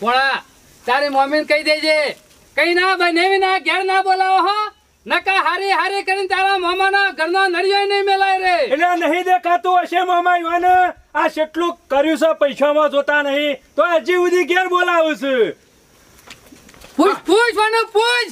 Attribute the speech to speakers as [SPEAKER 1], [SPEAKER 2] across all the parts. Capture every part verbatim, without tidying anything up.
[SPEAKER 1] પોણા તારી મમ્મીને કહી દેજે કઈ ના બનેવી ના ઘેર ના બોલાવો હો નકા હારી હારી કરીને તારા મામાના ઘરનો નળિયો નહીં મેલાય રે
[SPEAKER 2] એટલે નહીં દેખાતું હશે મામા ઈવાને આ કેટલું કર્યું છે પૈસામાં જોતા નહીં તો હજી સુધી ઘેર બોલાવું છું
[SPEAKER 1] પૂછ પૂછ મને પૂછ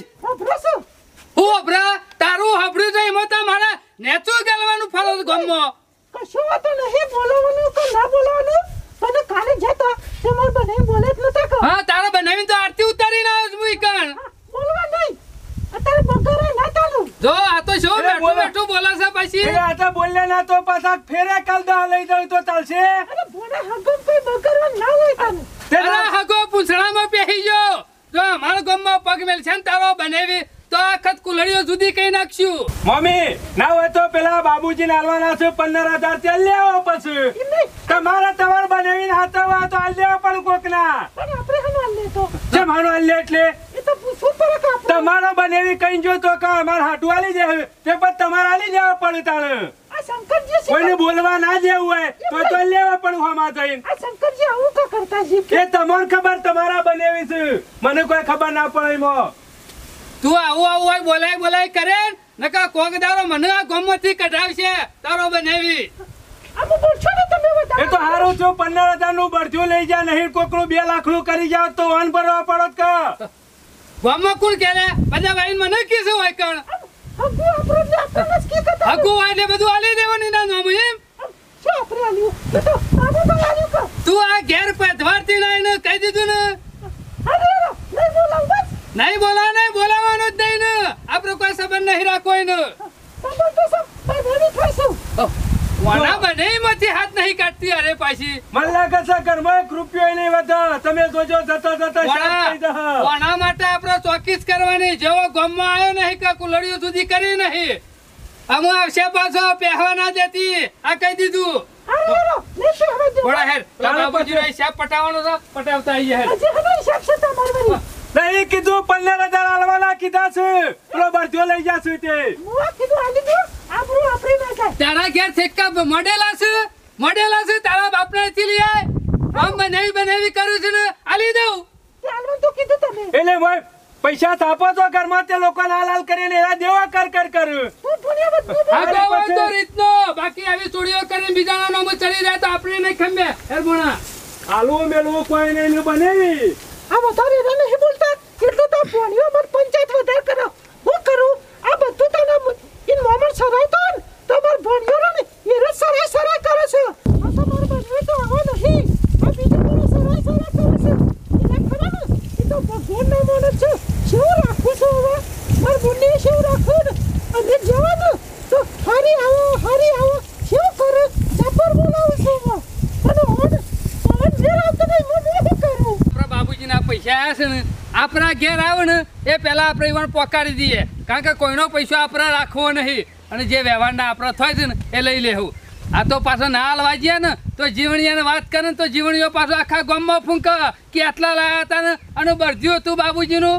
[SPEAKER 1] હું અભરા તારું હબડ્યું છે એમાં તો મારા નેચું ગેલવાનું ફરજ ગમો
[SPEAKER 3] કશું વાત નહીં બોલાવાનું કે ના બોલાવાનું પણ કાલે જતા તે માર બને બોલે જ નતા કો
[SPEAKER 1] હા તારા બનાવીને તો આરતી ઉતારીને આવ્યો છું કણ
[SPEAKER 3] બોલવા નહીં અત્યારે બગરે ના ચાલુ
[SPEAKER 1] જો આ તો શું બેઠું બેઠું બોલા છે પછી
[SPEAKER 2] એટલે આ તો બોલ્યા ના તો પાછા ફેરે કાલ દા લઈ જાવ તો ચાલશે
[SPEAKER 3] અરે બોલે હગમ કોઈ બગરવા ના હોય તને
[SPEAKER 1] અરે હગો પૂછડામાં બેહી જો જો અમારા ગામમાં પગ મેલ છે ને તારો બનાવી તો આખત કુલડીઓ જુદી કઈ નાખશું
[SPEAKER 2] મમ્મી ના હોય તો પેલા બાબુજી નાલવાના છે પંદર હજાર તેલ લેવો પછી તમારા તમારે બનાવીને હાથવા તો હાલ લેવા પણ કોક ના
[SPEAKER 3] પણ આપણે હનો લે તો
[SPEAKER 2] જેમ હાનો હાલ લે એટલે
[SPEAKER 3] એ તો પૂછું પર કે
[SPEAKER 2] તમારો બનાવી કઈ જો તો કે અમાર હાટુ આલી જાય તે પણ તમારે આલી લેવા પડે તારે
[SPEAKER 3] આ શંકરજી
[SPEAKER 2] કોઈને બોલવા ના દેવું હોય તો તો લેવા પડે હોમાં જઈને
[SPEAKER 3] આ શંકરજી આવું કા કરતા છે
[SPEAKER 2] એ તમને ખબર તમારા બનાવી છે મને કોઈ ખબર ના પડે એમાં
[SPEAKER 1] તું આવું આવું હોય બોલાય બોલાય કરે નકા કોકદારો મને આ ગામમાંથી કઢાવશે તારો બનાવી
[SPEAKER 3] આમ બોલછો ને તમે બધા
[SPEAKER 2] એ તો હારું છું પંદર હજાર નું બળજો લઈ જા નહીં કોકનું બે લાખ નું કરી જાવ તો વન ભરવા પડો કા
[SPEAKER 1] ગામમાં કોણ કેલે બધા ભાઈ મને કીધું હોય કણ
[SPEAKER 3] હગુ આપણે ને આપણે કી કરતા
[SPEAKER 1] હગુ હોય એટલે બધું આલી દેવાની ના નામ એમ
[SPEAKER 3] શું આપણે આલ્યું એ તો આબુ તો આલ્યું કા
[SPEAKER 1] તું આ ઘેર પધવારતી નહીં ને કહી દીધું ને
[SPEAKER 3] અરે નહીં બોલાવ બસ
[SPEAKER 1] નહીં બોલા નહીં બોલાવાનું જ નહીં ને આપણે કોઈ સંબંધ નહીં રાખવો ને
[SPEAKER 3] તમે તો સબ બનેવી થઈશું
[SPEAKER 1] વાના બનેવીમાંથી હાથ નહીં કાઢતી અરે પાછી
[SPEAKER 2] મને લાગે છે ઘરમાં એક રૂપિયો નહીં વધે તમે જોજો જતા જતા શાંત થઈ જા
[SPEAKER 1] વાના માટે આપણે ચોકી જ કરવાની જેવો ગામમાં આવ્યો નહીં કે કુલડીઓ સુધી કરી નહીં અમુ આવશે પાછો પહેવા ના દેતી આ કહી દીધું
[SPEAKER 3] અરે નહીં શું હવે
[SPEAKER 1] બડા હેર બાબુજી રે હિસાબ પટાવવાનો છે પટાવતા આઈએ હેર
[SPEAKER 3] આજે હવે હિસાબ છે તમારવાની
[SPEAKER 2] નહીં કીધું પંદર હજાર આલવાના કીધા છે પેલો બળજો લઈ જાશું તે
[SPEAKER 3] મુઆ કીધું આલી દો આપણું આપણે ના જાય
[SPEAKER 1] તારા ઘેર થેક્કા મોડેલા છે મોડેલા છે તારા બાપને થી લઈ આય આમ બનાવી બનાવી કરું છું ને આલી દઉં
[SPEAKER 3] ચાલવાનું તો કીધું તમે
[SPEAKER 2] એટલે મોય પૈસા થાપો તો ઘરમાં તે લોકો લાલ લાલ કરીને એના દેવા કર કર કર
[SPEAKER 3] હું ધન્યવાદ બોલ
[SPEAKER 1] આ તો વાંધો રીતનો બાકી આવી ચોરીઓ કરીને બીજાના નામ ચડી જાય તો આપણે નહીં ખંભે હેરબોણા
[SPEAKER 2] આલુ મેલવું કોઈ નહીં બનેવી
[SPEAKER 3] આ વધારે એને નહીં બોલતા કેટલું તો પોણીઓ મત પંચાયત વધારે કરો હું કરું આ બધું તને ઇન મોમર સરાવતો ને તો માર ભણ્યો ને એ રસ સરાય સરાય કરે છે આ તો માર બનવી તો આવો નહીં આ બીજો મારો સરાય સરાય કરે છે એને ખબર ને એ તો ભગવાન નો મોન છે શું રાખું છું હવે માર બુની શું રાખું ને અને જવાનું તો હારી આવો હારી આવો શું કરે ચાપર બોલાવું છું અને ઓન ઓન જે આવતો નહીં મને શું કરું
[SPEAKER 1] આપણા બાબુજીના પૈસા આવ્યા છે ને આપણા ઘેર આવે ને એ પહેલા આપણે ઈવન પોકારી દઈએ કારણ કે કોઈનો પૈસો આપણે રાખવો નહીં અને જે વ્યવહારના આપણે થાય છે ને એ લઈ લેવું આ તો પાછો ના હાલવા જઈએ ને તો જીવણીયાને વાત કરે ને તો જીવણીઓ પાછો આખા ગામમાં ફૂંક કે આટલા લાયા હતા ને અને બળદ્યું હતું બાબુજીનું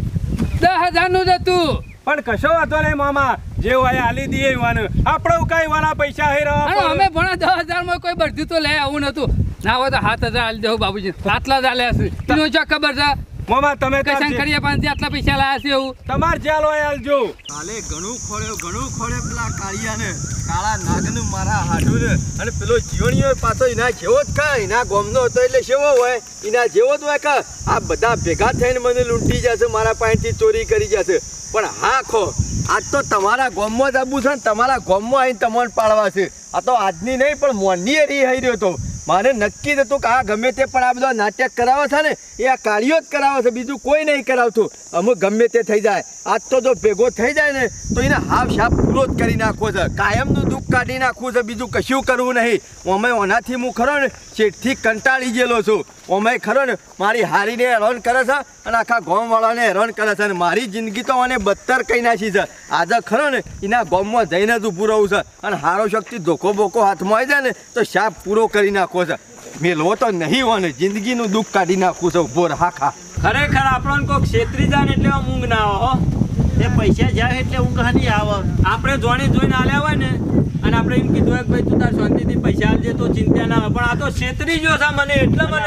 [SPEAKER 1] દસ હજારનું જ હતું
[SPEAKER 2] પણ કશો વાતો નહીં મામા જે હોય આલી દઈએ ઈવાને આપણો કઈ વાળા પૈસા હે
[SPEAKER 1] અને અમે ભણા દસ હજારમાં કોઈ બળદ્યું તો લે આવું નતું ના હોય તો સાત હજાર આલી દેવું બાબુજી આટલા જ આલ્યા છે એનું ચો ખબર છે
[SPEAKER 2] મામા તમે
[SPEAKER 1] કઈ શંકરિયા પાંચથી આટલા પૈસા લાયા છે એવું
[SPEAKER 2] તમાર જેલ હોય આલજો
[SPEAKER 4] કાલે ઘણું ખોળ્યો ઘણું ખોળ્યો પેલા કાળિયાને કાળા નાગનું મારા હાડું ને અને પેલો જીવણીઓ પાછો એના જેવો જ કા એના ગોમનો હતો એટલે કેવો હોય એના જેવો જ હોય કા આ બધા ભેગા થઈને મને લૂંટી જશે મારા પાસેથી ચોરી કરી જશે પણ હા ખો આજ તો તમારા ગોમમાં જ આવું છે ને તમારા ગોમમાં આવીને તમને પાડવા છે આ તો આજની નહીં પણ મોરની રી હઈ રહ્યો હતો મારે નક્કી જ હતું કે આ ગમે તે પણ આ બધા નાટક કરાવે છે ને એ આ કાળીઓ જ કરાવે છે બીજું કોઈ નહીં કરાવતું અમુક ગમે તે થઈ જાય આજ તો જો ભેગો થઈ જાય ને તો એને હાફ શાપ પૂરો જ કરી નાખવો છે કાયમનું દુઃખ કાઢી નાખવું છે બીજું કશું કરવું નહીં અમે ઓનાથી હું ખરો ને શેઠથી કંટાળી ગયેલો છું અમે ખરો ને મારી હારીને હેરાન કરે છે અને આખા ગામવાળાને હેરાન કરે છે અને મારી જિંદગી તો મને બદતર કહી નાખી છે આજે ખરો ને એના ગામમાં જઈને જ ઊભું રહું છે અને હારો શક્તિ ધોકો બોકો હાથમાં આવી જાય ને તો શાપ પૂરો કરી નાખવો છે મેલવો તો નહીં હોય ને જિંદગીનું દુઃખ કાઢી નાખવું છે ઉભો હાખા
[SPEAKER 5] ખરેખર આપણને કોઈક છેતરી જાય ને એટલે ઊંઘ ના આવે હો એ પૈસા જાય એટલે ઊંઘ નહીં આવે આપણે જોણી જોઈને આલ્યા હોય ને અને આપણે એમ કીધું કે ભાઈ તું તાર શાંતિથી પૈસા આપજે તો ચિંતા ના આવે પણ આ તો છેતરી ગયો છે મને એટલે મને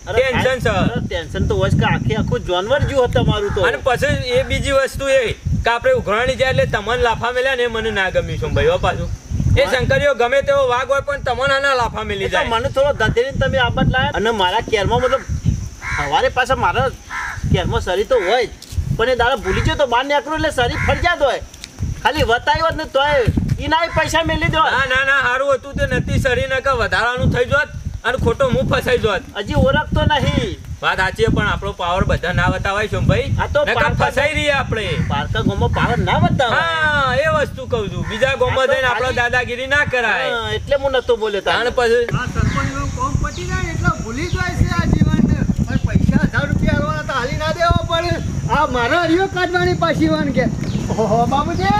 [SPEAKER 5] ટેન્શન છે.
[SPEAKER 6] ટેન્શન તો હોય કે આખે આખું જાનવર જેવું હતું તમારું તો.
[SPEAKER 5] અને પછી એ બીજી વસ્તુ એ કે આપણે ઉઘરાણી જાય એટલે તમને લાફા મેલ્યા ને એ મને ના ગમ્યું છું ભાઈ હો પાછું. એ શંકરીઓ ગમે તેવો વાઘ હોય પણ તમને ના લાફા મેલી
[SPEAKER 6] એટલે
[SPEAKER 5] જાય.
[SPEAKER 6] મને થોડો ધંધેરીને તમે આબાદ લાયા અને મારા કેરમાં મતલબ સવારે પાછા મારા કેરમાં શરીર તો હોય જ પણ એ દાડા ભૂલી ગયો તો બહાર નીકળો એટલે શરીર ફરજિયાત હોય ખાલી વતાવ્યો જ ને તોય એના પૈસા મેલી દો.
[SPEAKER 5] ના ના ના સારું હતું તો નથી શરીર ને કે વધારાનું થઈ જોત અને ખોટો મું ફસાઈ જોત.
[SPEAKER 6] હજી ઓળખતો નહીં.
[SPEAKER 5] વાત સાચી પણ આપણો પાવર બધા ના બતાવાય છે ભાઈ.
[SPEAKER 6] આ તો
[SPEAKER 5] નકર
[SPEAKER 6] પારકા-
[SPEAKER 5] ફસાઈ રહીએ આપણે.
[SPEAKER 6] પારકા ગોમો પાવર ના બતાવે.
[SPEAKER 5] હા એ વસ્તુ કહું છું બીજા ગોમાં જઈને આપણે દાદાગીરી ના કરાય.
[SPEAKER 6] હા, એટલે હું નતો બોલ્યો
[SPEAKER 5] તાણ
[SPEAKER 6] તાણ.
[SPEAKER 5] પછી
[SPEAKER 4] આ સરપંચનું કામ પતી જાય ને એટલે ભૂલી જાય છે આ જીવનને. પણ પૈસા હજાર રૂપિયા આલવાના તો હાલી ના દેવા પડે. આ મારા હરિયો કાઢવાની પાછી વાન કે ઓહો બાબુજી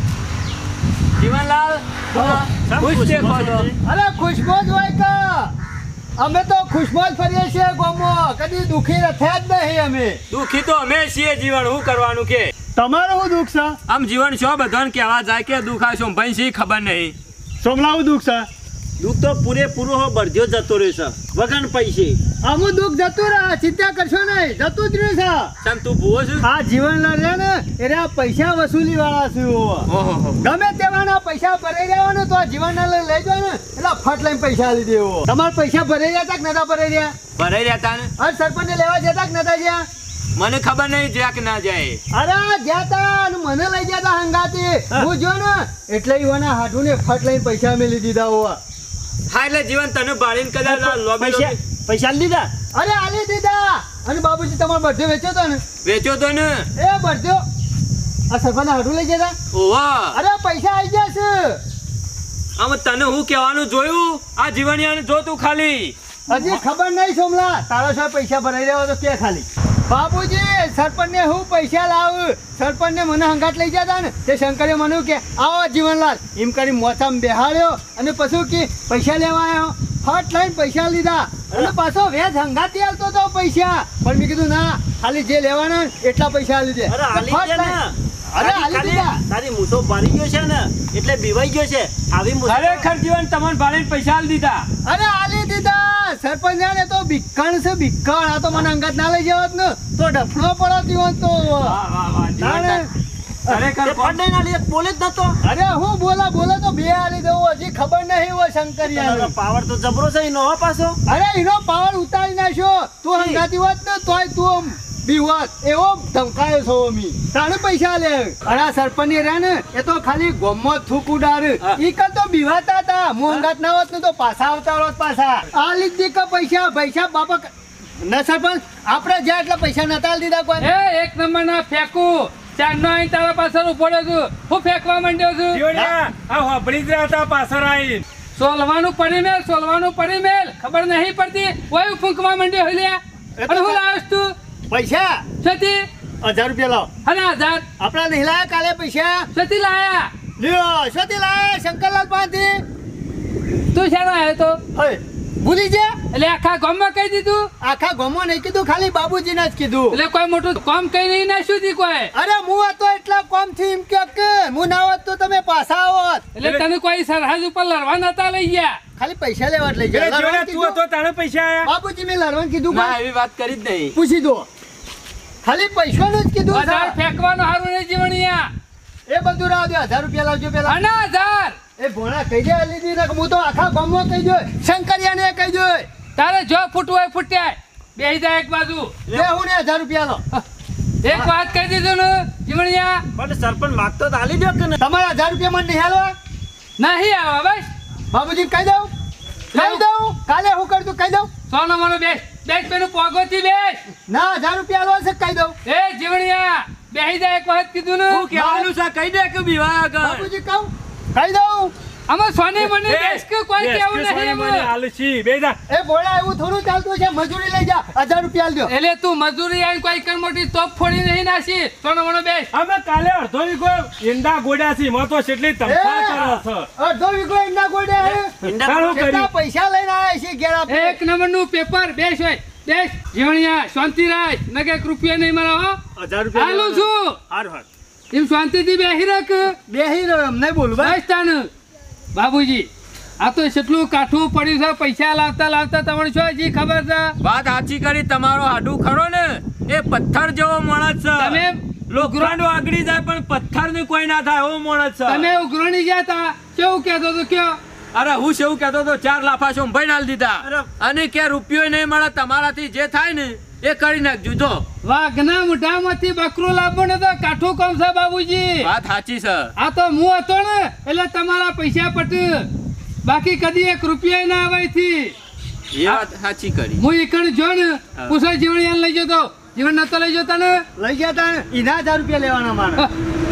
[SPEAKER 5] જીવનલાલ ખુશ છે ખોટો.
[SPEAKER 4] અરે ખુશબો જ હોય કે અમે તો ખુશબો જ ફરીએ છીએ ગોમો કદી દુખી થયા જ નહીં અમે.
[SPEAKER 5] દુઃખી તો અમે છીએ જીવન શું કરવાનું કે
[SPEAKER 2] તમારું શું દુઃખ છે?
[SPEAKER 5] આમ જીવન શું બધાને કહેવા જાય કે દુઃખ આ શું ભાઈ શી ખબર નહીં.
[SPEAKER 2] સોમલાવું દુઃખ છે?
[SPEAKER 6] દુઃખ તો પૂરેપૂરો હો બળદ્યો જતો રહ્યો છે વગર પૈસે.
[SPEAKER 4] આમું દુઃખ જતું રહે ચિંતા કરશો નહીં જતું જ રહ્યું છે.
[SPEAKER 5] ચમ તું ભૂવો છું?
[SPEAKER 4] આ જીવન રહે ને એટલે આ પૈસા વસૂલી વાળા છે
[SPEAKER 5] ઓહો
[SPEAKER 4] ગમે તેવાના પૈસા ભરાઈ રહ્યા ને તો આ જીવન લઈ લઈ જાવ ને એટલે ફટ લઈને પૈસા આલી દેવો. તમારા પૈસા ભરાઈ રહ્યા તા કે નતા ભરાઈ રહ્યા?
[SPEAKER 5] ભરાઈ રહ્યા ને
[SPEAKER 4] અરે સરપંચ ને લેવા જતા કે નતા ગયા?
[SPEAKER 5] મને ખબર નહીં જ્યાં કે ના જાય.
[SPEAKER 4] અરે જ્યાં તા અને મને લઈ ગયા તા હંગાતી હું જો ને એટલે ઈવાના હાડું ને ફટ લઈને પૈસા મેલી દીધા હોવા.
[SPEAKER 5] હા એટલે જીવન તને ભાડીને કદાચ લોબી
[SPEAKER 6] પૈસા
[SPEAKER 5] લોબી
[SPEAKER 6] પૈસા આલી દીધા.
[SPEAKER 4] અરે આલી દીધા. અને બાબુજી તમારો બધો વેચ્યો તો ને
[SPEAKER 5] વેચ્યો તો ને.
[SPEAKER 4] એ બધો આ સરપંચ હાડું લઈ ગયા તા?
[SPEAKER 5] ઓવા
[SPEAKER 4] અરે પૈસા આવી ગયા છે.
[SPEAKER 5] આમ તને હું કહેવાનું જોયું આ જીવનિયાને જો તું ખાલી
[SPEAKER 4] હજી ખબર નહીં સોમલા તારા સાહેબ પૈસા ભરાઈ રહ્યા તો કે ખાલી બાબુજી સરપંચ ને હું પૈસા લાવ સરપંચ ને મને હંગાટ લઈ જતા ને તે શંકરે મને કે આવો જીવનલાલ એમ કરી મોચામાં બેહાડ્યો અને પછી કે પૈસા લેવા આવ્યો ફટ લઈને પૈસા લીધા અને પાછો વેજ હંગાતી આલતો તો પૈસા પણ મેં કીધું ના ખાલી જે લેવાના એટલા પૈસા આલી દે.
[SPEAKER 6] અરે આલી
[SPEAKER 4] ફટ
[SPEAKER 6] દે ને.
[SPEAKER 4] લઈને- અરે આલી
[SPEAKER 6] ખાલી
[SPEAKER 4] દીધા.
[SPEAKER 6] તારી મૂછો ભરી ગયો છે ને એટલે બીવાઈ ગયો છે આવી મૂછો
[SPEAKER 5] ખરેખર જીવન તમને ભાડીને પૈસા આલી દીધા.
[SPEAKER 4] અરે આલી દીધા સરપંચ ને તો બિક્કણ છે બિક્કણ આ તો મને અંગાત ના લઈ જવાત ને તો ડફણો પડતી હોત તો
[SPEAKER 5] વાહ વાહ વાહ જીવન
[SPEAKER 4] તાણે-
[SPEAKER 5] ખરેખર
[SPEAKER 6] તે ફટ લઈને આલી દે, બોલે જ નતો.
[SPEAKER 4] અરે હું બોલા બોલા તો બે આલી દઉં હજી ખબર નહીં હોય શંકરિયા
[SPEAKER 6] પાવર તો જબરો છે એનો હો પાછો.
[SPEAKER 4] અરે એનો પાવર ઉતારી નાખ્યો તું હંગાતી હોત ને તોય તું આમ બીવત એવો ધમકાયો છો અમી તાણે પૈસા લે. અરે આ સરપંચ રહે ને એ તો ખાલી ગોમો જ થૂક ઉડાડે ઈ કર તો બીવાતા હતા હું હંગાત ના હોત ને તો પાછા આવતા હોત પાછા આ લીધી કે પૈસા પૈસા બાપા ના સરપંચ આપણે જ્યાં એટલે પૈસા નતા આલી દીધા કોઈ.
[SPEAKER 1] એ એક નંબર ના ફેંકું ચારનો અહીં તારા પાછળ ઉભો રહ્યો છું હું ફેંકવા માંડ્યો છું.
[SPEAKER 2] જીવણિયા, આ હોભળી જ રહ્યા હતા પાછળ આવીને.
[SPEAKER 1] સોલવાનું પડી મેલ સોલવાનું પડી મેલ ખબર નહીં પડતી કોઈ ફૂંકવા માંડ્યો હલ્યા અને હું લાવીશ તું
[SPEAKER 4] પૈસા
[SPEAKER 1] છતી
[SPEAKER 4] હજાર રૂપિયા લાવ
[SPEAKER 1] અને હજાર
[SPEAKER 4] આપણા નહીં લાયા કાલે પૈસા
[SPEAKER 1] છતી લાયા
[SPEAKER 4] લ્યો શોધી લાયા શંકરલાલ પાસેથી.
[SPEAKER 1] તું શાનો આવ્યો તો
[SPEAKER 4] હે ભૂલી જા
[SPEAKER 1] એટલે આખા ગામમાં કહી દીધું
[SPEAKER 4] આખા ગામમાં નહીં કીધું ખાલી બાબુજીને જ કીધું.
[SPEAKER 1] એટલે કોઈ મોટું કામ કઈ નહીં નાખ્યું હતી કોઈ
[SPEAKER 4] અરે હું હતો એટલા કોમ થી એમ કે કે હું ના હોત તો તમે પાછા આવત
[SPEAKER 1] એટલે તને કોઈ સરહદ ઉપર લડવા નતા લઈ ગયા.
[SPEAKER 4] ખાલી પૈસા લેવા જ લઈ
[SPEAKER 2] એટલે
[SPEAKER 4] જાય
[SPEAKER 2] જીવણિયા, તું હતો તાણે પૈસા આયા?
[SPEAKER 4] બાબુજી મેં લડવાનું કીધું
[SPEAKER 5] ના
[SPEAKER 4] કોઈ?
[SPEAKER 5] એવી વાત કરી જ નહીં.
[SPEAKER 4] પૂછી દો ખાલી પૈસાનું જ કીધું
[SPEAKER 1] હજાર
[SPEAKER 4] છે.
[SPEAKER 1] ફેંકવાનું હારું નહીં જીવણિયા
[SPEAKER 4] એ બધું રાવ દે હજાર રૂપિયા લાવજો પેલા.
[SPEAKER 1] અને હજાર
[SPEAKER 4] એ ભોણા કહી દે લીધી ને હું તો આખા ગામમાં કહી દો શંકરિયાને કહી દો
[SPEAKER 1] તારે જો ફૂટવું હોય ફૂટ્યા બેસી જાય એક બાજુ
[SPEAKER 4] લે હું ને હજાર રૂપિયા લો
[SPEAKER 1] એક વાત કહી દીધું ને જીવણિયા
[SPEAKER 6] પણ સરપંચ માગતો તો આલી દો કે ને.
[SPEAKER 4] તમારા હજાર રૂપિયા મને નહીં હાલવા
[SPEAKER 1] નહીં આવો બસ
[SPEAKER 4] બાબુજી કહી દઉં કહી દઉં કાલે હું કરતું કહી દઉં
[SPEAKER 1] સોનો મોનો બેસ બેસ પેલું પોગોથી બેસ
[SPEAKER 4] ના હજાર રૂપિયા લો છે કહી દઉં
[SPEAKER 1] એ જીવણિયા બેસી જાય એક વખત કીધું ને
[SPEAKER 5] શું કહેવાનું છે કહી દે કે બીવા આગળ.
[SPEAKER 4] બાબુજી કહું કહી દઉં
[SPEAKER 1] આમાં સોની મને
[SPEAKER 2] એ,
[SPEAKER 1] બેસ કે કોઈ
[SPEAKER 2] બેસ
[SPEAKER 1] કેવું
[SPEAKER 2] કે સોની
[SPEAKER 1] નહીં
[SPEAKER 2] મને
[SPEAKER 1] એમાં.
[SPEAKER 2] આલુસી, બે જા.
[SPEAKER 4] એ ભોળા એવું થોડું ચાલતું છે મજૂરી લઈ જા હજાર રૂપિયા આલજો
[SPEAKER 1] એટલે તું મજૂરી આવીને કોઈ કર મોટી તોપ ફોડી નહીં નાસી સોનો મોનો બેસ
[SPEAKER 2] અમે કાલે અડધો વીઘો ઈંડા ગોડ્યા છે એમાં તો કેટલી તમફાર કરો છો.
[SPEAKER 4] અડધો વીઘો ઈંડા ગોડે
[SPEAKER 6] ઈંડા
[SPEAKER 2] સારું
[SPEAKER 4] કેટલા
[SPEAKER 2] કર્યું.
[SPEAKER 4] પૈસા લઈને આવ્યા છે ઘેર આપણે?
[SPEAKER 1] એક નંબર નું પેપર બેસ હોય બેસ જીવણિયા શાંતિ રાખ ન કે એક રૂપિયા નહીં મારા હો
[SPEAKER 6] હજાર રૂપિયા
[SPEAKER 1] હાલું છું
[SPEAKER 6] હાર હાર.
[SPEAKER 1] એમ શાંતિથી બેસી રાખ
[SPEAKER 4] બેહી રહ્યો એમ નહીં બોલું ભાઈ
[SPEAKER 1] બસ તાન બાબુજી આ તો કેટલું કાઠું પડ્યું છે પૈસા લાવતા લાવતા તમને શું હજી ખબર છે?
[SPEAKER 5] વાત સાચી કરી. તમારો હાડું ખરો ને એ પથ્થર જેવો માણસ છે.
[SPEAKER 1] તમે
[SPEAKER 5] લોખંડ આગળી જાય પણ પથ્થર ને કોઈ ના થાય એવો માણસ છે.
[SPEAKER 1] તમે ઉઘરણી ગયા તા કેવું કહેતો તો કયો?
[SPEAKER 5] અરે હું શું કહેતો તો ચાર લાફા સોંભાઈ નાલ દીધા
[SPEAKER 6] અરે.
[SPEAKER 5] અને કે રૂપિયો નહીં મળે તમારાથી જે થાય ને એ કરી નાખજો. જો
[SPEAKER 1] વાઘના મોઢામાંથી બકરું લાવવું ને તો કાઠું કામ છે બાબુજી.
[SPEAKER 5] વાત સાચી છે.
[SPEAKER 1] આ તો હું હતો ને એટલે તમારા પૈસા પટ બાકી કદી એક રૂપિયા ના આવે થી.
[SPEAKER 5] એ વાત સાચી કરી.
[SPEAKER 1] હું એકણ જો ને પૂછો જીવણ લઈ જતો જીવન નતો લઈ જતા ને
[SPEAKER 6] લઈ ગયા તા ને એના હજાર રૂપિયા લેવાના મારા.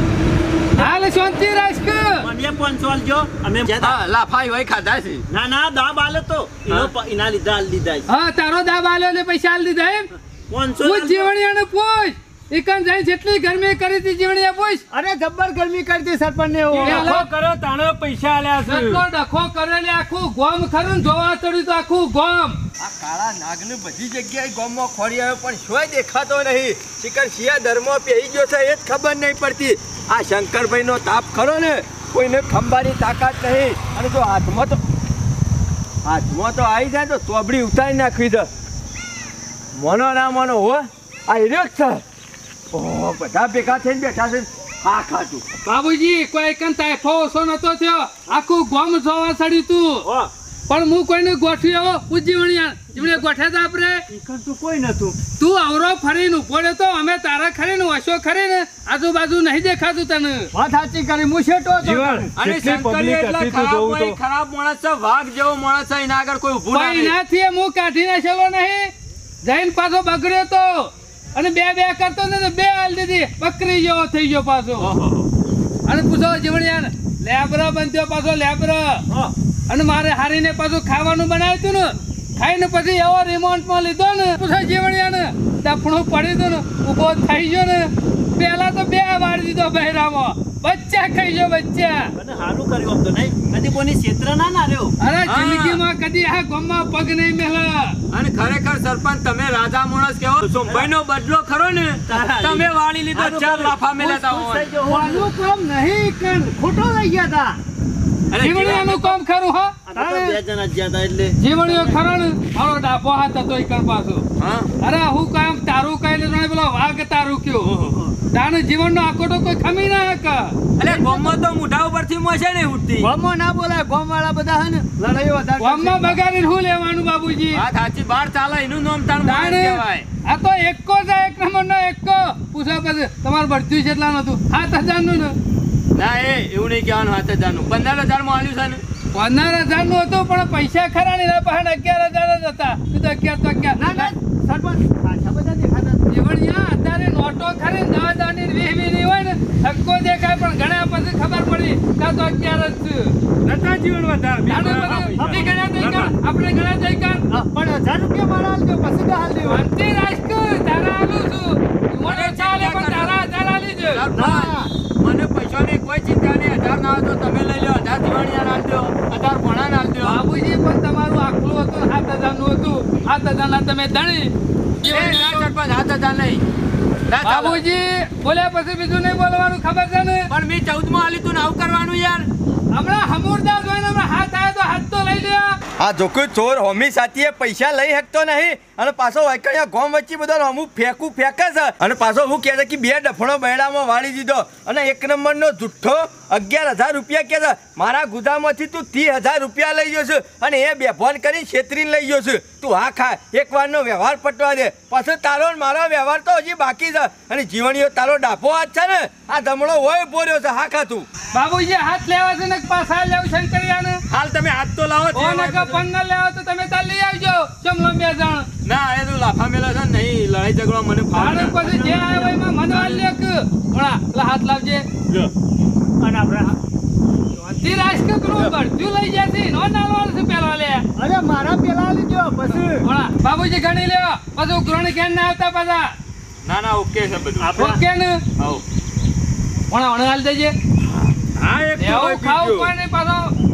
[SPEAKER 1] હાલ શાંતિ રાખ.
[SPEAKER 6] મને પાંચસો આલજો અમે ગયા તા.
[SPEAKER 5] હા લાફા હોય ખાધા છે.
[SPEAKER 6] ના ના દાબ આલે તો એનો પ- એના લીધા આલ દીધા છે.
[SPEAKER 1] હા તારો દાબ આલ્યો ને પૈસા આલ દીધા એમ.
[SPEAKER 6] પાંચસો
[SPEAKER 1] પૂછ
[SPEAKER 6] આલજો.
[SPEAKER 1] જીવણિયાને પૂછ એકન જઈ જેટલી ગરમી કરી હતી જીવણિયા પૂછ.
[SPEAKER 6] અરે જબ્બર ગરમી કરી હતી સરપંચ ને
[SPEAKER 1] ડખો
[SPEAKER 2] કરો તાણે પૈસા આલ્યા છે.
[SPEAKER 1] એટલો ડખો કરેલી આખું ગોમ ખરું ને જોવા ચડ્યું તો આખું ગોમ.
[SPEAKER 4] આ કાળા નાગને બધી જગ્યાએ ગામમાં ખોરી આવ્યો પણ શોય દેખાતો નહીં. શિખર શિયા ધર્મો પેહી ગયો છે એ જ ખબર નહીં પડતી. આ શંકરભાઈનો તાપ ખરો ને કોઈને ખંભાની તાકાત નહીં. અને જો હાથમાં તો હાથમાં તો આવી જાય તો તોબડી ઉતારી નાખવી છે. મોનો ના મોનો હો આ હીરો જ છે. ઓહો બધા ભેગા થઈને બેઠા છે. હા ખાતું
[SPEAKER 1] બાબુજી કોઈ એકન તાયફો ઓછો નતો થયો આખું ગોમ જોવા ચડ્યું તું.
[SPEAKER 6] હો
[SPEAKER 1] પણ હું કોઈને ગોઠવી આવો ઉજીવણિયા જીવણે ગોઠ્યા તા આપણે.
[SPEAKER 6] ઈકણ તો કોઈ નતું.
[SPEAKER 1] તું અવરો ફરીને ઉભો રહ્યો તો અમે તારા ખરીને વસો ખરી ને આજુબાજુ નહીં દેખાતું તને.
[SPEAKER 6] વાત સાચી કરી હું શેઠો હતો.
[SPEAKER 2] જીવન
[SPEAKER 5] અને
[SPEAKER 2] જેટલી
[SPEAKER 5] શંકરી
[SPEAKER 2] પબ્લિક
[SPEAKER 5] એટલા
[SPEAKER 2] હતી તું
[SPEAKER 5] ખરાબ
[SPEAKER 2] જોવું
[SPEAKER 5] હોય,
[SPEAKER 2] તો
[SPEAKER 5] ખરાબ માણસ છે. વાઘ જેવો માણસ છે. એના આગળ કોઈ ઊભું ના
[SPEAKER 1] કોઈ
[SPEAKER 5] રહે.
[SPEAKER 1] નાથી હું કાઢી નાખેલો નહીં જઈને પાછો બગડ્યો તો અને બે બે કરતો ને તો બે હાલ દીધી બકરી જેવો થઈ ગયો પાછો.
[SPEAKER 5] ઓહો.
[SPEAKER 1] અને પૂછો જીવણિયા લેબરો બનતો પાછો લેબરો. અને મારે હારીને પાછું ખાવાનું બનાવ્યું હતું ને ખાઈને પછી એવો રિમોન્ટમાં લીધો ને પૂછો જીવણિયા ને દફણું પડી હતું ને ઊભો થઈ ગયો ને પેલા તો બે વાળી દીધો બહેરામાં બચ્ચા ખાઈ ગયો બચ્ચા.
[SPEAKER 6] અને સારું કર્યું આમ તો નહીં કદી કોની ક્ષેત્ર ના ના રહ્યો.
[SPEAKER 1] અરે જિંદગીમાં કદી આ ગામમાં પગ નહીં મેલા.
[SPEAKER 5] અને ખરેખર સરપંચ તમે રાજા માણસ કેવો સોમભાઈનો બદલો ખરો ને તમે વાળી લીધો ચાર લાફા મેલાતા
[SPEAKER 6] ખુશ
[SPEAKER 5] હોય.
[SPEAKER 6] થઈ ગયો હું.
[SPEAKER 1] આનું કામ નહીં કન
[SPEAKER 6] ખોટો લઈ ગયા તા.
[SPEAKER 5] અરે
[SPEAKER 1] જીવણિયાનું કામ ખરું હા.
[SPEAKER 6] અમે તો બે જણા જ ગયા તા એટલે
[SPEAKER 1] જીવણીઓ ખરો ને મારો ડાબો હાથ હતો ઈ કણ પાછો.
[SPEAKER 5] હા.
[SPEAKER 1] અરે હું કામ તારું કઈ લીધું પેલો વાઘ તારું કયો તાને જીવનનો આકોટો કોઈ ખમી ના હક.
[SPEAKER 5] અલે ગોમમાં તો મુઢા ઉપરથી મોશે ને ઉઠતી.
[SPEAKER 6] ગોમો ના બોલાય ગોમ વાળા બધા હે ને લડાઈઓ વધારે
[SPEAKER 1] ગામમાં બગાડીને શું લેવાનું બાબુજી?
[SPEAKER 5] વાત સાચી. બાર ચાલે એનું નામ તાણ માણસ
[SPEAKER 1] તાણે
[SPEAKER 5] કહેવાય.
[SPEAKER 1] આ તો એકો છે એક નંબરનો એકો. પૂછા પછી તમારું ભરતું કેટલા નતું? સાત હજાર નું ને
[SPEAKER 5] ના એ એવું નહીં કહેવાનું. હાથ હજારનું પંદર હજાર માં આલ્યું છે ને.
[SPEAKER 1] પંદર હજાર નું હતું પણ પૈસા ખરા ને એના પાસે અગિયાર હજાર જ હતા. તું તો અગિયાર તો
[SPEAKER 6] ના ના
[SPEAKER 1] અગિયાર
[SPEAKER 6] સરપંચ પાછા બધા દેખાતા
[SPEAKER 1] જીવણિયા અત્યારે નોટો ખરી દસ હજાર ની વીસ વીસ ની હોય ને ધક્કો દેખાય પણ ઘણા પછી ખબર પડી કાં તો અગિયાર જ છે.
[SPEAKER 2] નતા જીવન વધારે
[SPEAKER 1] તાણે પછી આપણે ગણ્યા તઈ કાં? આપણે ગણ્યા તઈ કાં?
[SPEAKER 6] હા, પણ હજાર રૂપિયા મારા હાલ દો પછી તો હાલ દેવા.
[SPEAKER 1] શાંતિ રાખ, તારા આલું છું. મને ચાલે પણ તારા હજાર આલી દે.
[SPEAKER 5] સરપંચ, મને પૈસાની કોઈ ચિંતા નહીં. હજાર ના હોય તો તમે લઈ લો. હજાર દિવાળીયા ના આલજો, હજાર ભણા ના આલજો.
[SPEAKER 1] બાબુજી પણ તમારું આખલું હતું સાત હજાર નું હતું. સાત હજાર ના તમે ધણી
[SPEAKER 5] એ ના સરપંચ, હાથ હજાર નહીં. ના ચાલે.
[SPEAKER 1] બાબુજી બોલ્યા પછી બીજું નહીં બોલવાનું ખબર છે ને?
[SPEAKER 5] પણ મેં ચૌદ માં આલ્યું તું ને આવું કરવાનું યાર.
[SPEAKER 1] હમણાં હમુરદાર જોઈને હમણાં હાથ આવ્યો તો હાથ તો લઈ લ્યો.
[SPEAKER 4] આ જોકુ ચોર હોમી સાથીએ પૈસા લઈ શકતો નહીં અને પાછો વાયકડિયા ગોમ વચ્ચે બધા હમું ફેંકું ફેંકે છે અને પાછો હું કહે છે કે બે ડફણો બૈડામાં વાળી દીધો અને એક નંબરનો જુઠ્ઠો અગિયાર હજાર રૂપિયા કહે છે. મારા ગુદામાંથી તું ત્રીસ હજાર રૂપિયા લઈ ગયો છે અને એ બેફોન કરીને છેતરીને લઈ ગયો છે. તું હા ખા એક વારનો વ્યવહાર પટવા દે. પાછો તારો ને મારો વ્યવહાર તો હજી બાકી છે અને જીવણીઓ તારો ડાફો હાથ છે ને આ ધમણો હોય બોર્યો છે. હા ખા તું.
[SPEAKER 1] બાબુજી હાથ લેવા છે ને પાછા લેવું શંકરિયાને.
[SPEAKER 5] હાલ તમે હાથ તો લાવો.
[SPEAKER 1] ઓ નકા પંદર લેવા તો તમે તાર લઈ આવજો. ચમલો બે જણ.
[SPEAKER 5] ના એ તો લાફા મેલા છે ને નહીં. લડાઈ ઝઘડો મને
[SPEAKER 1] તારે
[SPEAKER 5] ફાવે
[SPEAKER 1] પછી જે આવ્યો એમાં મને વાળ લે કે ઓળા પેલા હાથ લાવજે.
[SPEAKER 6] અને આપણે
[SPEAKER 1] તી રાજ કે પેલું ભરતું લઈ જતી નો નાલવાનું છે પેલો લે.
[SPEAKER 6] અરે મારા પેલા લીધો પછી
[SPEAKER 1] ઓળા બાબુજી ગણી લેવા પછી ઉઘરાણી કેન ના આવતા પાછા.
[SPEAKER 5] ના ના ઓકે છે બધું.
[SPEAKER 1] ઓકે ને
[SPEAKER 5] આવો.
[SPEAKER 1] ઓળા ઓળા હાલ દેજે.
[SPEAKER 5] હા એક
[SPEAKER 1] એવું ખાવું કોઈ નહીં પાછો.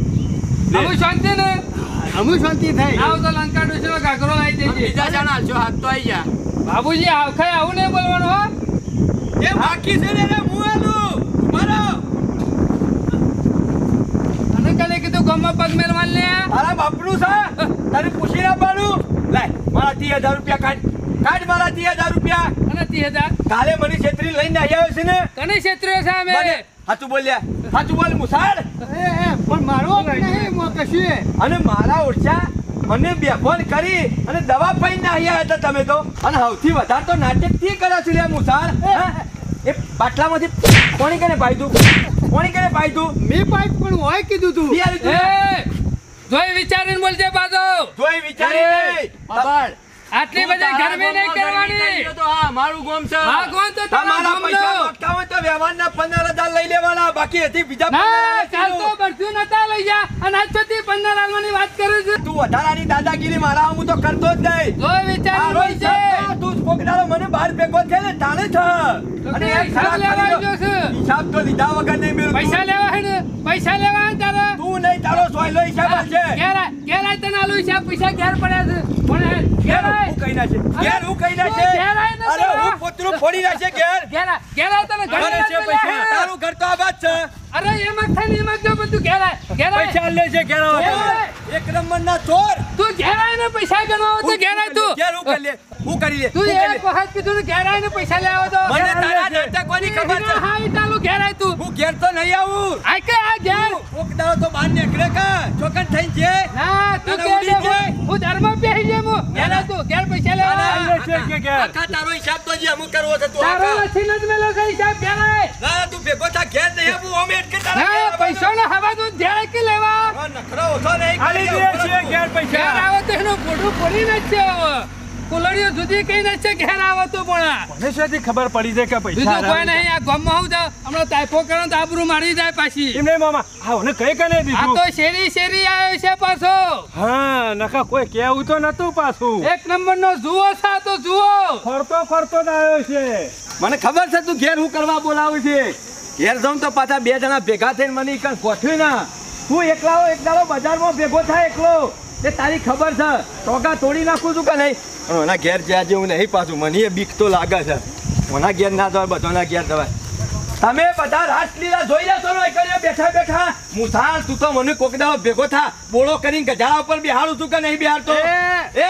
[SPEAKER 1] બાબુ શાંતિ ને
[SPEAKER 6] અમુ શાંતિ થઈ
[SPEAKER 1] આવ તો લંકા ડુસરો ઘાઘરો આવી દેજે.
[SPEAKER 5] બીજા જણા હાલજો. હાથ તો આવી જા.
[SPEAKER 1] બાબુજી આવખાય આવું નહીં બોલવાનું હો.
[SPEAKER 5] એ બાકી છે ને રે મુઆલું મારો.
[SPEAKER 1] અને અંકલે કીધું ગામમાં પગ મેલવાન લે
[SPEAKER 4] મારા બાપનું છે તારે પૂછીને આપવાનું. લાય મારા ત્રીસ હજાર રૂપિયા કાઢ કાઢ મારા ત્રીસ હજાર રૂપિયા.
[SPEAKER 1] અને ત્રીસ હજાર
[SPEAKER 4] કાલે મને છેતરી લઈને આવ્યો છે ને
[SPEAKER 1] કને ક્ષેત્રીઓ છે અમે
[SPEAKER 4] મને સાચું બોલ્યા સાચું બોલ મુસાડ.
[SPEAKER 3] પણ મારો નહીં મો કશું
[SPEAKER 4] અને મારા ઓરછા મને બેફોન કરી અને દવા પૈને આવ્યા હતા તમે તો. અને સૌથી વધારે તો નાટક થી કર્યો છે લે મુસાડ. હા? એ બાટલામાંથી કોણી કને પાયતું કોણી કને પાયતું
[SPEAKER 3] મેં પાઇપ પણ હોય કીધું તું
[SPEAKER 4] પિયારી તું.
[SPEAKER 1] એ જોઈ વિચારીને બોલજે બાજુ
[SPEAKER 4] જોઈ વિચારી
[SPEAKER 5] બાબા
[SPEAKER 1] આટલી બધી ગરમી નહીં કરવાની
[SPEAKER 5] હા મારું ગોમ છે
[SPEAKER 1] હા કોણ તો
[SPEAKER 4] તમારા
[SPEAKER 1] તમારા
[SPEAKER 4] પૈસા
[SPEAKER 1] ગામનો
[SPEAKER 4] માંગતા હોય તો વ્યવહારના પંદર હજાર લઈ લેવાના બાકી હતી બીજા
[SPEAKER 1] ના
[SPEAKER 4] પંદર
[SPEAKER 1] કાલ તો
[SPEAKER 4] હજાર
[SPEAKER 1] બધું નતા લઈ જા અને આજ પછી પંદર આલવાની વાત કરે છે
[SPEAKER 4] તું વધારાની દાદાગીરી મારા હું તો કરતો જ નહીં.
[SPEAKER 1] જોઈ વિચારીને
[SPEAKER 4] મારો
[SPEAKER 1] બોલજે
[SPEAKER 4] હિસાબ તો તું પોકડાળો મને બહાર ભેગો છે ને તાણે છે. અને એક
[SPEAKER 1] હિસાબ
[SPEAKER 4] ખરા
[SPEAKER 1] લેવા
[SPEAKER 4] ખરીદો.
[SPEAKER 1] આવ્યો છે.
[SPEAKER 4] હિસાબ તો લીધા વગર નહીં મેળવું.
[SPEAKER 1] પૈસા લેવા હે ને પૈસા લેવા હે તારે
[SPEAKER 4] તું નહીં તારો સોયલો હિસાબ છે.
[SPEAKER 1] ઘેર આય, ઘેર આય તને આલુ હિસાબ પૈસા ઘેર પડ્યા છે પણ હે, ઘેર આય.
[SPEAKER 4] હું કહી નાખે ઘેર હું કહી નાખે
[SPEAKER 1] તું ઘેર આય ને
[SPEAKER 4] અરે
[SPEAKER 1] તારા.
[SPEAKER 4] હું પોતરું ફોડી નાખે ઘેર.
[SPEAKER 1] ઘેર આય, ઘેર આય તને ઘણી
[SPEAKER 4] ઘરે
[SPEAKER 1] વાત
[SPEAKER 4] છે
[SPEAKER 1] મળ્યા
[SPEAKER 4] પૈસા
[SPEAKER 1] હે.
[SPEAKER 4] તારું ઘર તો આબાદ છે.
[SPEAKER 1] અરે એમાં થાય ને એમાં જ જો બધું ઘેર આય, ઘેર આય.
[SPEAKER 2] પૈસા લે છે ઘેર આવો
[SPEAKER 1] ઘેર
[SPEAKER 2] તમે.
[SPEAKER 1] આય.
[SPEAKER 4] એક નંબરના ચોર.
[SPEAKER 1] તું ઘેર આય ને પૈસા ગણવા હોય તો ઘેર આય તું
[SPEAKER 4] ઘેર હું કરી લે હું કરી લે
[SPEAKER 1] તું
[SPEAKER 4] હું કરી લે.
[SPEAKER 1] એક વખત કીધું ને ઘેર આય ને પૈસા લેવા તો
[SPEAKER 4] મને તારા નાટકોની ખબર છે.
[SPEAKER 1] હા ઈ તાલું ઘેર આય તું
[SPEAKER 4] હું ઘેર તો નહીં આવું.
[SPEAKER 1] આય કે આ ઘેર
[SPEAKER 4] કોક દાડો તો બહાર નીકળે કા ચોકન થઈને છે.
[SPEAKER 1] ના તું
[SPEAKER 4] તને
[SPEAKER 1] કે
[SPEAKER 4] ઉડી
[SPEAKER 1] દે
[SPEAKER 4] જાય.
[SPEAKER 1] હું ધર્મ બેહી જે હું ઘેર આય તું ઘેર પૈસા લેવા
[SPEAKER 2] લે છે કે ઘેર
[SPEAKER 4] આખા તારો હિસાબ તો જે અમુક કરવો છે તું
[SPEAKER 1] તારો
[SPEAKER 4] આખા.
[SPEAKER 1] લખી નથી મેલો છે હિસાબ ઘેર આય
[SPEAKER 4] ના તું ભેગો થા ઘેર નહીં આવું ઓમે એટલે તારા ઘેર
[SPEAKER 1] ના
[SPEAKER 4] આવવાનું.
[SPEAKER 1] પૈસા ના હવા તું ઘેર કે લેવા
[SPEAKER 4] આ નખરો ઓછો નહીં
[SPEAKER 2] આલી
[SPEAKER 4] કરી
[SPEAKER 2] દે
[SPEAKER 4] દે.
[SPEAKER 2] છે ઘેર
[SPEAKER 1] ઘેર
[SPEAKER 2] પૈસા
[SPEAKER 1] આવે તો એનું મોઢું ફોડી નાખશે હવે કુલડીઓ સુધી કઈ નાખશે ઘેર આવે તો પણ
[SPEAKER 2] મને શેથી ખબર પડી છે કે પૈસા
[SPEAKER 1] બીજું કોઈ
[SPEAKER 2] આના
[SPEAKER 1] નહીં આ ગામમાં હું જાઉં હમણાં તાઇફો કરો તો આબરૂ મારી જાય પાછી
[SPEAKER 2] એમ નહીં મામા હા મને કઈ કને
[SPEAKER 1] આ
[SPEAKER 2] દીધું
[SPEAKER 1] તો શેરી શેરી આવ્યો છે પાછો
[SPEAKER 2] હા નખા કોઈ કેવું તો નતું પાછું
[SPEAKER 1] એક નંબર નો જુઓ છે આ તો જુઓ
[SPEAKER 2] ફરતો ફરતો જ આવ્યો છે
[SPEAKER 4] મને ખબર છે તું ઘેર હું કરવા બોલાવું છે. ઘેર જાઉં તો પાછા બે જણા ભેગા થઈને મને ઈ કણ ગોઠવી ના. તું એકલાઓ એક દાડો બજારમાં ભેગો થાય એકલો એ તારી ખબર છે ટોકા તોડી નાખું છું કે નહીં. પણ ઓના ઘેર જ્યાં જેવું નહીં પાછું મને એ બીક તો લાગે છે. ઓના ઘેર ના જવાય બધાના ઘેર જવાય. તમે બધા રાત લીલા જોઈ લેશો ને કર્યો બેઠા બેઠા મુસાર તું તો મને કોક દાડો ભેગો થા બોળો કરીને ગજાળા ઉપર બેહાડું છું કે નહીં બેહાડતો. એ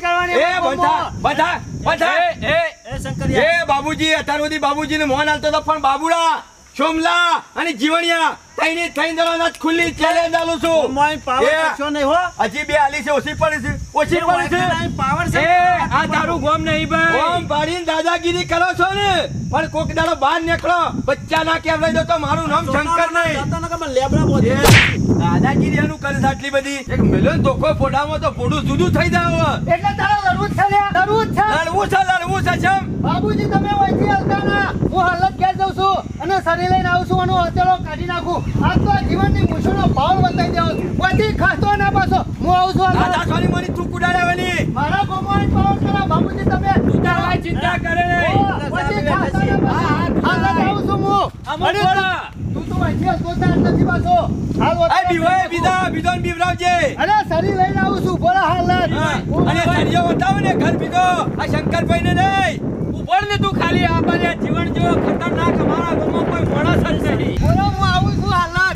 [SPEAKER 4] એ બધા બધા બધા એ
[SPEAKER 6] એ શંકરિયા
[SPEAKER 4] એ બાબુજી અત્યાર સુધી બાબુજીને મોહન હાલતો હતો પણ બાબુડા સોમલા અને જીવણિયા તઈને ત્રણ દળોના જ ખુલ્લી ચેલેન્જ આલું છું.
[SPEAKER 6] મોય પાવર
[SPEAKER 4] એ,
[SPEAKER 6] કશો નહીં હો
[SPEAKER 4] હજી બે આલી છે ઓછી પડી છે ઓછી પડી છે.
[SPEAKER 6] પાવર છે
[SPEAKER 2] એ આ તારું ગોમ નહીં ભાઈ
[SPEAKER 4] ઓમ પાડીને દાદાગીરી કરો છો ને પણ કોક દાડો બહાર નીકળો બચ્ચા ના કેમ લઈ દો તો મારું નામ શંકર નહીં.
[SPEAKER 6] લેબડા બોલ
[SPEAKER 4] એ, દાદાગીરી એનું કરે છે આટલી બધી એક મિલિયન ધોકો ફોડામાં તો ફોડું જુદું થઈ જાય.
[SPEAKER 3] એટલે તારે લડવું જ છે લે લડવું જ છે
[SPEAKER 4] લડવું છે લડવું છે ચમ.
[SPEAKER 3] બાબુજી તમે વહીથી આવતા ના હું હાલત ઘેર જઉં છું અને શરીર લઈને આવું છું અને હથેળો કાઢી નાખું આ તો આ જીવનની મૂછોનો ભાવ બતાવી દેવો બધી ખાતો ના પાછો હું આવું છું હાલત.
[SPEAKER 4] દાદા સોની મારી તું કુડાડેવાની
[SPEAKER 3] મારા ગોમવાની પાવર કરો બાબુજી તમે
[SPEAKER 2] તારા ચિંતા કરે નહીં
[SPEAKER 3] બધી ખાતો ના પાછો હાલત આવું છું હું
[SPEAKER 2] અમર બોલા
[SPEAKER 3] તું તો વહીથી આવતો જ નથી પાછો હાલ
[SPEAKER 4] એ
[SPEAKER 3] વખતે
[SPEAKER 4] બીવાય બીજા બીજોન બીવરાવજે.
[SPEAKER 3] અરે શરીર લઈને આવું છું બોલા હાલત
[SPEAKER 4] હા, અને સળિયો બતાવો ને ઘર બીજો આ શંકરભાઈ ને નહીં.
[SPEAKER 5] ઉપર ને તું ખાલી આ બાજુ જીવન જેવો ખતરનાક અમારા ગામમાં કોઈ માણસ જ નહીં
[SPEAKER 3] બોલો હું આવું છું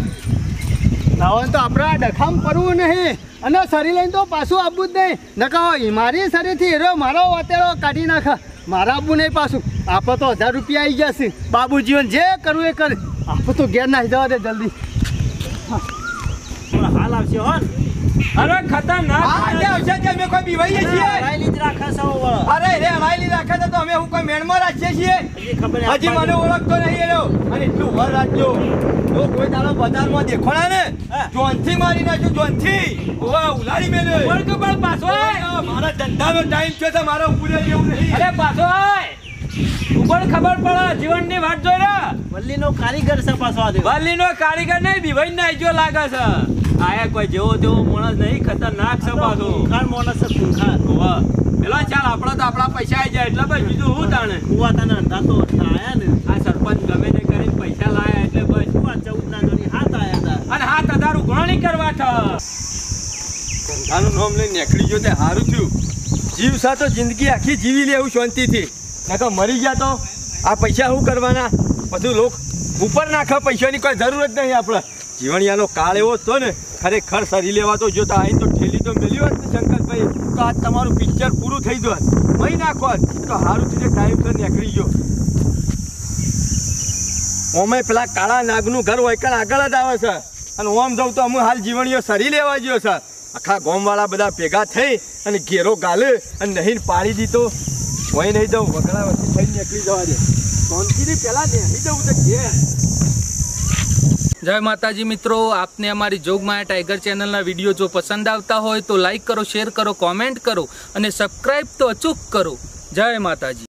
[SPEAKER 3] હાલત લાવન તો આપણે આ ડખામ પડવું નહીં અને શરીર લઈને તો પાછું આપવું જ નહીં નકા મારી શરીરથી હીરો મારો વાતેડો કાઢી નાખે મારા આપવું નહીં પાછું આપણે તો હજાર રૂપિયા આવી જશે બાબુજીઓને જે કરવું એ કરે આપણે તો ઘેર નાખી જવા દે જલ્દી
[SPEAKER 6] હાલ આવશે હો
[SPEAKER 2] અરે ખતરનાક
[SPEAKER 4] આ જે આવશે તે અમે કોઈ બીવાઈએ છીએ.
[SPEAKER 6] રાયલી જ રાખે છે હવે.
[SPEAKER 4] અરે રે હરાયેલી રાખે છે તો અમે હું કોઈ મેળમાં રાખીએ છીએ.
[SPEAKER 6] હજી ખબર નહીં
[SPEAKER 4] હજી મને ઓળખતો નહીં એનો. અને એટલું વર રાખજો જો કોઈ તારો બજારમાં દેખોણા ને
[SPEAKER 6] હા.
[SPEAKER 4] જોનથી મારી નાખ્યું જોનથી ઓવા ઉલાડી મેલે.
[SPEAKER 5] ઉપર કે પણ પાછો આય.
[SPEAKER 4] ઓય, મારા ધંધાનો ટાઈમ છે તો મારો ઉભું રહે એવું નહીં.
[SPEAKER 5] અરે પાછો આય ઉપર ખબર પડે જીવનની વાટ જોઈ રહ્યા
[SPEAKER 6] વલ્લીનો કારીગર છે પાછો આ દેવ.
[SPEAKER 5] વાલીનો કારીગર નહીં બીભાઈ નાઈજો લાગે છે આયા કોઈ જેવો તેવો માણસ નહીં ખતરનાક છે પાછો
[SPEAKER 6] ખૂંખાર માણસ છે ખૂંખાર.
[SPEAKER 5] હોવે. પેલો ચાલ આપણા તો આપણા પૈસા આવી જાય એટલે બસ બીજું હું તાણે
[SPEAKER 6] કુવા તને અંધા તો આયા ને
[SPEAKER 5] આ સરપંચ ગમે તે કરીને પૈસા લાયા એટલે બસ
[SPEAKER 6] કુવા ચૌદ ના જોડી હાથ આયા હતા.
[SPEAKER 5] અને હાથ હજાર ઉઘરાણી કરવા ઠ
[SPEAKER 4] ધંધાનું નામ લઈને નીકળી ગયો તે સારું થયું. જીવ સા તો જિંદગી આખી જીવી લેવું શાંતિથી. નકર મરી ગયા તો આ પૈસા શું કરવાના બધું લોક ઉપર નાખે પૈસાની કોઈ જરૂર જ નહીં આપણે જીવણિયાનો કાળ એવો હતો ને ખરેખર સરી લેવા તો જો તો અહીં તો ઠેલી તો મેલી હોત ને શંકરભાઈ તો આજ તમારું પિક્ચર પૂરું થઈ ગયું મહી નાખો તો સારું થઈને ટાઈમ તો નીકળી ગયો. ઓમે પેલા કાળા નાગનું ઘર હોય કાં આગળ જ આવે છે અને ઓમ જવું તો અમુક હાલ જીવણીઓ સરી લેવા ગયો છે. આખા ગામવાળા બધા ભેગા થઈ અને ઘેરો ગાલે અને નહીં પાડી દીધો હોય નહીં દઉં વગડા વચ્ચે થઈને નીકળી જવા દે શાંતિથી પહેલાં નહીં દઉં તો ઘેર.
[SPEAKER 1] જય માતાજી મિત્રો, આપને અમારી જોગમાયા ટાઈગર ચેનલના વિડીયો જો પસંદ આવતા હોય તો લાઈક કરો, શેર કરો, કોમેન્ટ કરો અને સબસ્ક્રાઈબ તો અચૂક કરો. જય માતાજી.